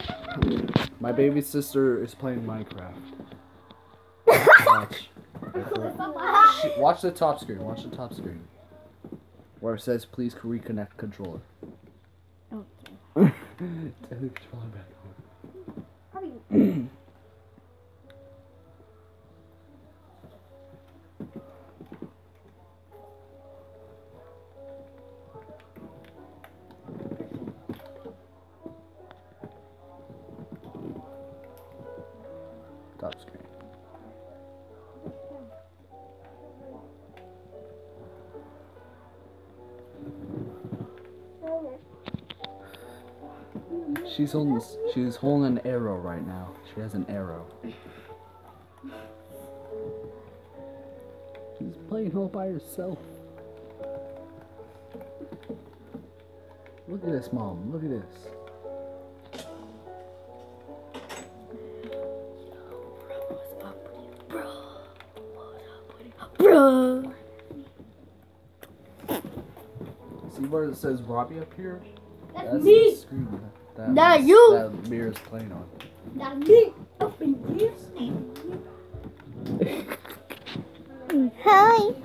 My baby sister is playing Minecraft. Watch the top screen. Watch the top screen. Where it says, please reconnect controller. Okay. Turn the controller back on. Top screen. She's holding an arrow right now. She has an arrow. She's playing all by herself. Look at this, Mom. Look at this. Bro. See where it says Robbie up here? That's the me. screen Not you. that mirror is playing on. That's me. Up in here. Hi.